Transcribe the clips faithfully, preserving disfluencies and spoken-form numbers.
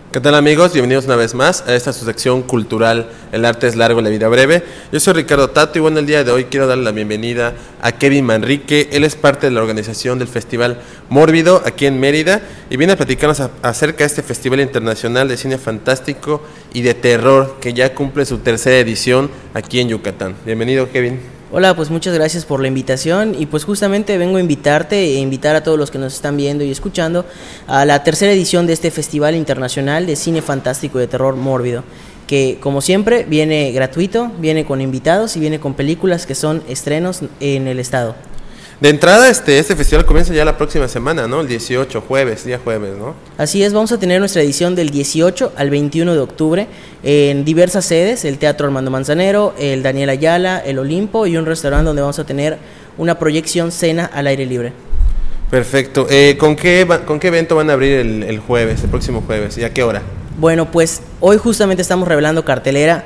¿Qué tal, amigos? Bienvenidos una vez más a esta su sección cultural, El arte es largo, la vida breve. Yo soy Ricardo Tato y bueno, el día de hoy quiero darle la bienvenida a Kevin Manrique. Él es parte de la organización del Festival Mórbido aquí en Mérida y viene a platicarnos a, acerca de este Festival Internacional de Cine Fantástico y de Terror que ya cumple su tercera edición aquí en Yucatán. Bienvenido, Kevin. Hola, pues muchas gracias por la invitación y pues justamente vengo a invitarte e invitar a todos los que nos están viendo y escuchando a la tercera edición de este Festival Internacional de Cine Fantástico y de Terror Mórbido, que como siempre viene gratuito, viene con invitados y viene con películas que son estrenos en el estado. De entrada, este, este festival comienza ya la próxima semana, ¿no? El dieciocho, jueves, día jueves, ¿no? Así es, vamos a tener nuestra edición del dieciocho al veintiuno de octubre en diversas sedes, el Teatro Armando Manzanero, el Daniel Ayala, el Olimpo y un restaurante donde vamos a tener una proyección cena al aire libre. Perfecto. Eh, ¿con qué, ¿Con qué evento van a abrir el, el jueves, el próximo jueves? ¿Y a qué hora? Bueno, pues hoy justamente estamos revelando cartelera.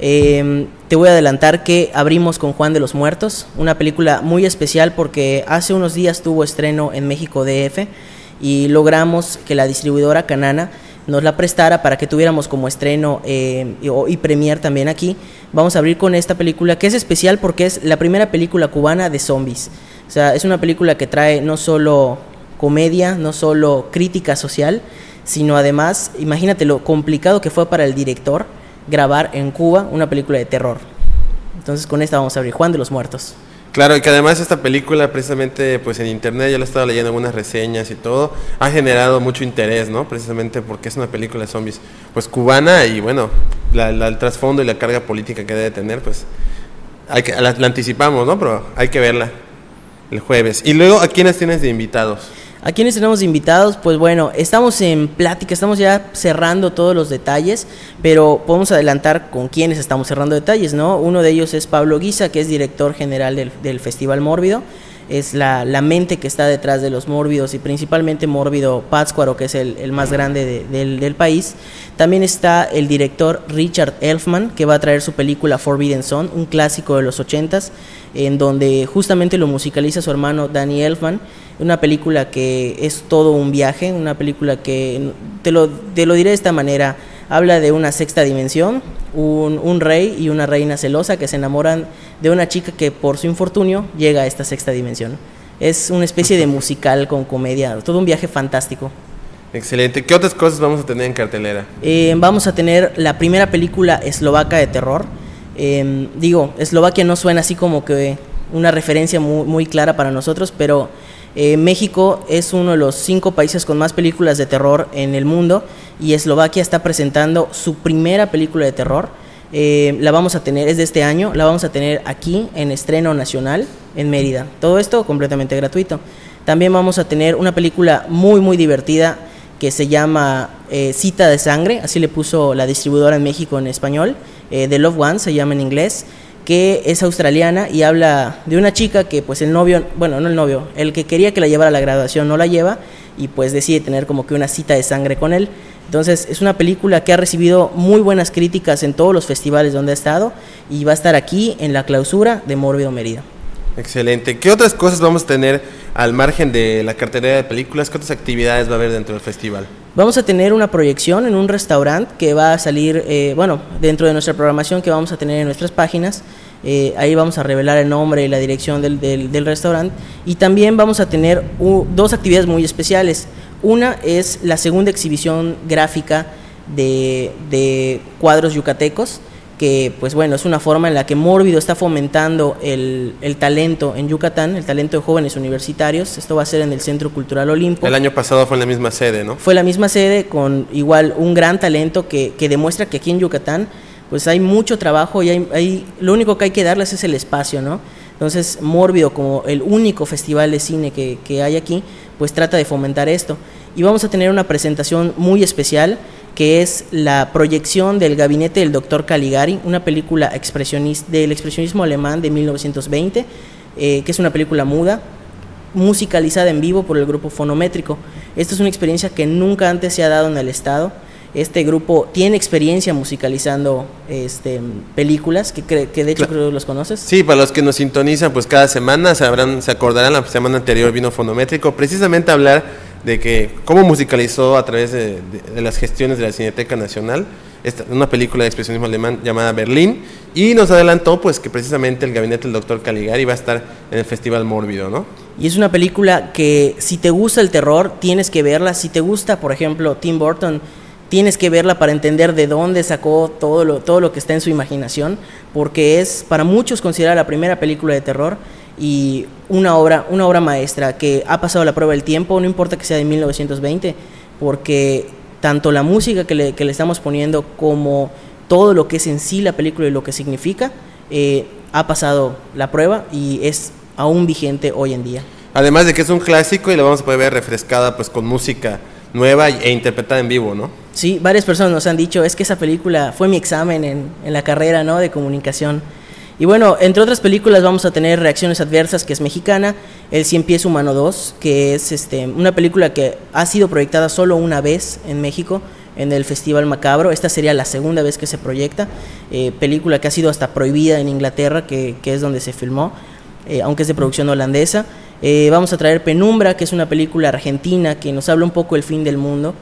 Eh, te voy a adelantar que abrimos con Juan de los Muertos, una película muy especial porque hace unos días tuvo estreno en México D F y logramos que la distribuidora Canana nos la prestara para que tuviéramos como estreno eh, y, y premier también aquí. Vamos a abrir con esta película que es especial porque es la primera película cubana de zombies. O sea, es una película que trae no solo comedia, no solo crítica social, sino además, imagínate lo complicado que fue para el director grabar en Cuba una película de terror. Entonces con esta vamos a abrir, Juan de los Muertos. Claro, y que además esta película precisamente pues en internet, yo la estaba leyendo algunas reseñas y todo, ha generado mucho interés, ¿no? Precisamente porque es una película de zombies pues cubana y bueno, la, la, el trasfondo y la carga política que debe tener, pues hay que, la, la anticipamos, ¿no? Pero hay que verla el jueves. Y luego, ¿a quiénes tienes de invitados? ¿A quiénes tenemos invitados? Pues bueno, estamos en plática, estamos ya cerrando todos los detalles, pero podemos adelantar con quiénes estamos cerrando detalles, ¿no? Uno de ellos es Pablo Guisa, que es director general del, del Festival Mórbido, es la, la mente que está detrás de los Mórbidos y principalmente Mórbido Pátzcuaro, que es el, el más grande de, del, del país. También está el director Richard Elfman, que va a traer su película Forbidden Zone, un clásico de los ochentas, en donde justamente lo musicaliza su hermano Danny Elfman, una película que es todo un viaje, una película que, te lo, te lo diré de esta manera, habla de una sexta dimensión, un, un rey y una reina celosa que se enamoran de una chica que por su infortunio llega a esta sexta dimensión. Es una especie de musical con comedia, todo un viaje fantástico. Excelente. ¿Qué otras cosas vamos a tener en cartelera? Eh, vamos a tener la primera película eslovaca de terror. Eh, digo, Eslovaquia no suena así como que una referencia muy, muy clara para nosotros, pero eh, México es uno de los cinco países con más películas de terror en el mundo y Eslovaquia está presentando su primera película de terror. Eh, la vamos a tener, es de este año, la vamos a tener aquí en estreno nacional en Mérida. Todo esto completamente gratuito. También vamos a tener una película muy muy divertida que se llama eh, Cita de Sangre, así le puso la distribuidora en México en español, eh, The Loved One se llama en inglés, que es australiana y habla de una chica que pues el novio, bueno no el novio, el que quería que la llevara a la graduación no la lleva y pues decide tener como que una cita de sangre con él. Entonces es una película que ha recibido muy buenas críticas en todos los festivales donde ha estado y va a estar aquí en la clausura de Mórbido Mérida. Excelente. ¿Qué otras cosas vamos a tener al margen de la cartelera de películas? ¿Qué otras actividades va a haber dentro del festival? Vamos a tener una proyección en un restaurante que va a salir, eh, bueno, dentro de nuestra programación que vamos a tener en nuestras páginas. Eh, ahí vamos a revelar el nombre y la dirección del, del, del restaurante. Y también vamos a tener uh, dos actividades muy especiales. Una es la segunda exhibición gráfica de, de cuadros yucatecos, que pues bueno, es una forma en la que Mórbido está fomentando el, el talento en Yucatán, el talento de jóvenes universitarios. Esto va a ser en el Centro Cultural Olimpo. El año pasado fue en la misma sede, ¿no? Fue la misma sede con igual un gran talento que, que demuestra que aquí en Yucatán pues hay mucho trabajo y hay, hay, lo único que hay que darles es el espacio, ¿no? Entonces Mórbido, como el único festival de cine que, que hay aquí, pues trata de fomentar esto. Y vamos a tener una presentación muy especial que es la proyección del Gabinete del Doctor Caligari, una película expresionista, del expresionismo alemán de mil novecientos veinte, eh, que es una película muda, musicalizada en vivo por el grupo Fonométrico. Esta es una experiencia que nunca antes se ha dado en el estado. Este grupo tiene experiencia musicalizando este, películas, que, cre que de hecho creo que los conoces. Sí, para los que nos sintonizan, pues cada semana se, habrán, se acordarán, la semana anterior vino Fonométrico, precisamente a hablar de que cómo musicalizó a través de, de, de las gestiones de la Cineteca Nacional esta, una película de expresionismo alemán llamada Berlín, y nos adelantó pues que precisamente el gabinete del doctor Caligari va a estar en el Festival Mórbido, ¿no? Y es una película que si te gusta el terror tienes que verla, si te gusta por ejemplo Tim Burton tienes que verla para entender de dónde sacó todo lo, todo lo que está en su imaginación, porque es para muchos considerada la primera película de terror y una obra, una obra maestra que ha pasado la prueba del tiempo, no importa que sea de mil novecientos veinte, porque tanto la música que le, que le estamos poniendo como todo lo que es en sí la película y lo que significa, eh, ha pasado la prueba y es aún vigente hoy en día. Además de que es un clásico y lo vamos a poder ver refrescada pues con música nueva e interpretada en vivo, ¿no? Sí, varias personas nos han dicho, es que esa película fue mi examen en, en la carrera, ¿no?, de comunicación. Y bueno, entre otras películas vamos a tener Reacciones Adversas, que es mexicana, El Cien Pies Humano dos, que es este, una película que ha sido proyectada solo una vez en México, en el Festival Macabro. Esta sería la segunda vez que se proyecta, eh, película que ha sido hasta prohibida en Inglaterra, que, que es donde se filmó, eh, aunque es de producción holandesa. Eh, vamos a traer Penumbra, que es una película argentina que nos habla un poco del fin del mundo.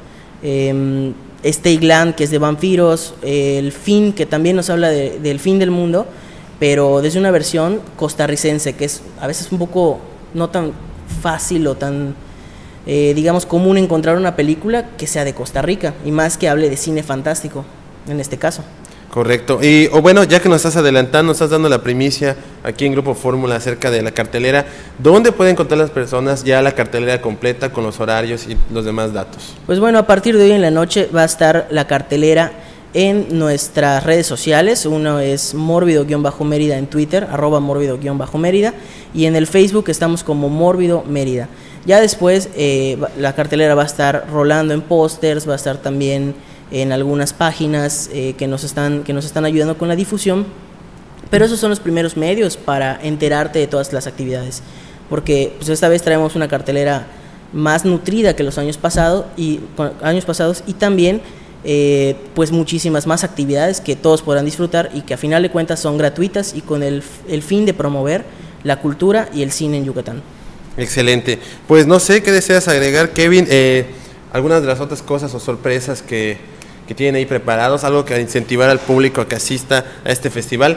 Eh, Stay Land, que es de vampiros. Eh, el Fin, que también nos habla de, del fin del mundo, pero desde una versión costarricense, que es a veces un poco no tan fácil o tan, eh, digamos, común encontrar una película que sea de Costa Rica, y más que hable de cine fantástico, en este caso. Correcto. Y o bueno, ya que nos estás adelantando, nos estás dando la primicia aquí en Grupo Fórmula acerca de la cartelera, ¿dónde pueden encontrar las personas ya la cartelera completa con los horarios y los demás datos? Pues bueno, a partir de hoy en la noche va a estar la cartelera en nuestras redes sociales. Uno es Mórbido-Mérida en Twitter, arroba Mórbido-Mérida, y en el Facebook estamos como Mórbido Mérida. Ya después eh, la cartelera va a estar rolando en pósters, va a estar también en algunas páginas eh, que nos están, que nos están ayudando con la difusión, pero esos son los primeros medios para enterarte de todas las actividades, porque pues esta vez traemos una cartelera más nutrida que los años pasados y, años pasados, y también eh, pues muchísimas más actividades que todos podrán disfrutar y que a final de cuentas son gratuitas y con el, el fin de promover la cultura y el cine en Yucatán. Excelente. Pues no sé qué deseas agregar, Kevin, eh, algunas de las otras cosas o sorpresas que, que tienen ahí preparados, algo que incentivar al público a que asista a este festival.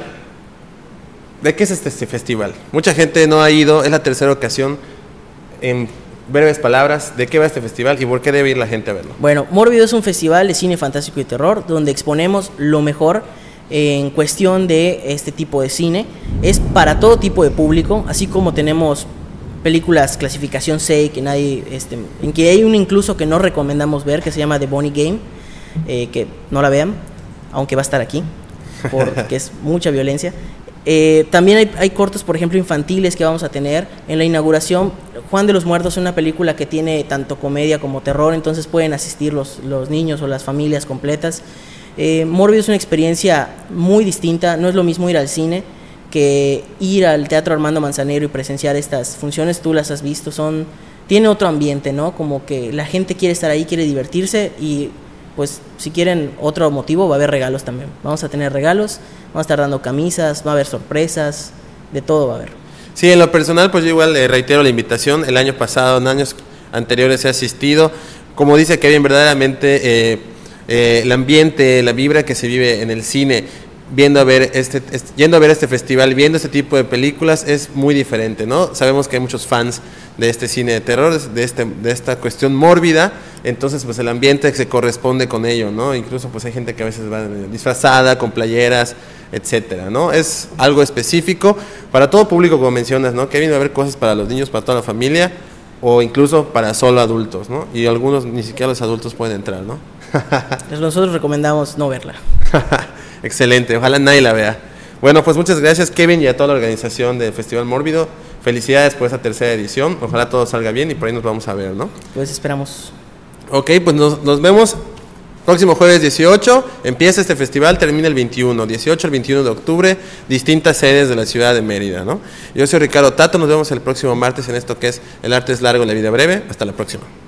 ¿De qué es este, este festival? Mucha gente no ha ido, es la tercera ocasión. En breves palabras, ¿de qué va este festival y por qué debe ir la gente a verlo? Bueno, Mórbido es un festival de cine fantástico y terror donde exponemos lo mejor en cuestión de este tipo de cine. Es para todo tipo de público, así como tenemos películas clasificación C, que nadie, este, en que hay una incluso que no recomendamos ver, que se llama The Bonnie Game, eh, que no la vean, aunque va a estar aquí, porque es mucha violencia. Eh, también hay, hay cortos, por ejemplo, infantiles que vamos a tener en la inauguración. Juan de los Muertos es una película que tiene tanto comedia como terror, entonces pueden asistir los, los niños o las familias completas. Eh, Mórbido es una experiencia muy distinta, no es lo mismo ir al cine que ir al Teatro Armando Manzanero y presenciar estas funciones. Tú las has visto, son, tiene otro ambiente, ¿no? Como que la gente quiere estar ahí, quiere divertirse, y pues si quieren otro motivo va a haber regalos también. Vamos a tener regalos, vamos a estar dando camisas, va a haber sorpresas, de todo va a haber. Sí, en lo personal pues yo igual eh, reitero la invitación. El año pasado, en años anteriores he asistido. Como dice Kevin, verdaderamente eh, eh, el ambiente, la vibra que se vive en el cine, viendo a ver este, este, yendo a ver este festival, viendo este tipo de películas, es muy diferente, ¿no? Sabemos que hay muchos fans de este cine de terror, de, este, de esta cuestión mórbida, entonces pues el ambiente se corresponde con ello, ¿no? Incluso pues hay gente que a veces va disfrazada, con playeras, etcétera, ¿no? Es algo específico para todo público, como mencionas, ¿no? Que viene a haber cosas para los niños, para toda la familia, o incluso para solo adultos, ¿no? Y algunos ni siquiera los adultos pueden entrar, ¿no? Pues nosotros recomendamos no verla. Excelente, ojalá nadie la vea. Bueno, pues muchas gracias, Kevin, y a toda la organización del Festival Mórbido. Felicidades por esta tercera edición, ojalá todo salga bien y por ahí nos vamos a ver, ¿no? Pues esperamos. Ok, pues nos, nos vemos próximo jueves dieciocho, empieza este festival, termina el veintiuno, dieciocho al veintiuno de octubre, distintas sedes de la ciudad de Mérida, ¿no? Yo soy Ricardo Tato, nos vemos el próximo martes en esto que es El Arte es Largo, la Vida Breve. Hasta la próxima.